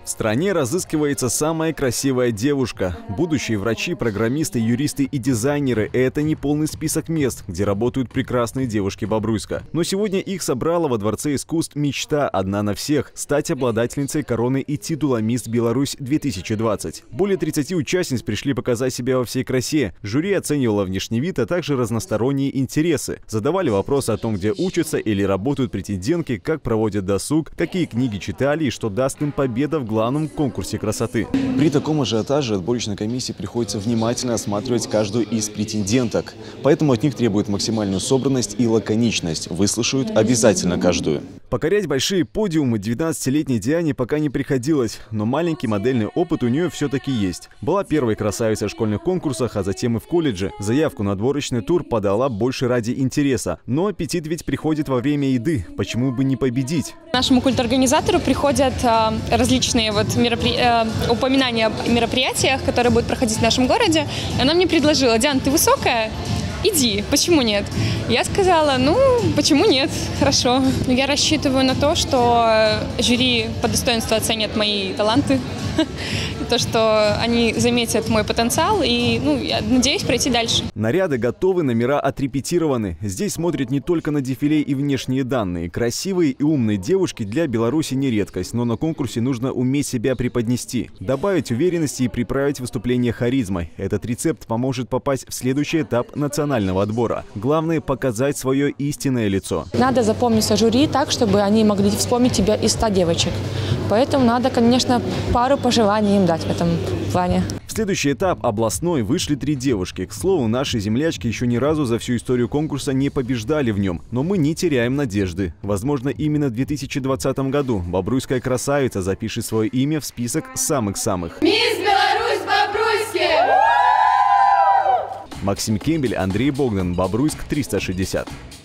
В стране разыскивается самая красивая девушка. Будущие врачи, программисты, юристы и дизайнеры – это не полный список мест, где работают прекрасные девушки Бобруйска. Но сегодня их собрала во Дворце искусств мечта одна на всех – стать обладательницей короны и титула «Мисс Беларусь-2020». Более 30 участниц пришли показать себя во всей красе. Жюри оценивало внешний вид, а также разносторонние интересы. Задавали вопросы о том, где учатся или работают претендентки, как проводят досуг, какие книги читали и что даст им победа в главном конкурсе красоты. При таком ажиотаже отборочной комиссии приходится внимательно осматривать каждую из претенденток. Поэтому от них требуют максимальную собранность и лаконичность. Выслушают обязательно каждую. Покорять большие подиумы 19-летней Диане пока не приходилось, но маленький модельный опыт у нее все-таки есть. Была первой красавицей в школьных конкурсах, а затем и в колледже. Заявку на отборочный тур подала больше ради интереса. Но аппетит ведь приходит во время еды. Почему бы не победить? Нашему культорганизатору приходят различные упоминания о мероприятиях, которые будут проходить в нашем городе. И она мне предложила: Диан, ты высокая? Иди, почему нет? Я сказала: ну, почему нет? Хорошо. Я рассчитываю на то, что жюри по достоинству оценят мои таланты, то, что они заметят мой потенциал, и я надеюсь пройти дальше. Наряды готовы, номера отрепетированы. Здесь смотрят не только на дефиле и внешние данные. Красивые и умные девушки для Беларуси не редкость, но на конкурсе нужно уметь себя преподнести, добавить уверенности и приправить выступление харизмой. Этот рецепт поможет попасть в следующий этап национального отбора. Главное – показать свое истинное лицо. Надо запомниться жюри так, чтобы они могли вспомнить тебя из 100 девочек. Поэтому надо, конечно, пару пожеланий им дать в этом плане. В следующий этап, областной, вышли 3 девушки. К слову, наши землячки еще ни разу за всю историю конкурса не побеждали в нем. Но мы не теряем надежды. Возможно, именно в 2020 году бобруйская красавица запишет свое имя в список самых-самых. Мисс Беларусь-Бобруйске! Максим Кембель, Андрей Богдан, Бобруйск 360.